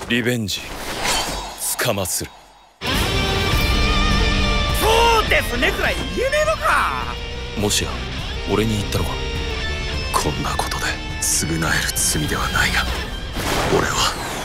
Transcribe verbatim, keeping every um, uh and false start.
リベンジつかまつる。 そうですねくらい言えねえのか。 もしや俺に言ったのか。こんなことで償える罪ではないが、俺は